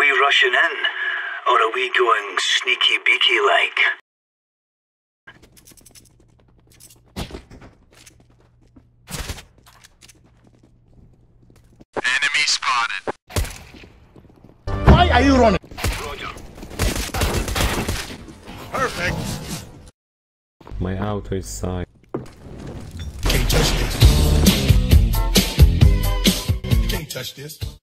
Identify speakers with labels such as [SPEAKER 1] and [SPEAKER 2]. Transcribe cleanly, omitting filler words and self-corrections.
[SPEAKER 1] we rushing in, or are we going sneaky beaky like?
[SPEAKER 2] Enemy spotted.
[SPEAKER 3] Why are you running?
[SPEAKER 1] Roger.
[SPEAKER 2] Perfect.
[SPEAKER 4] My auto is side.
[SPEAKER 3] Can't touch this. You can't touch this.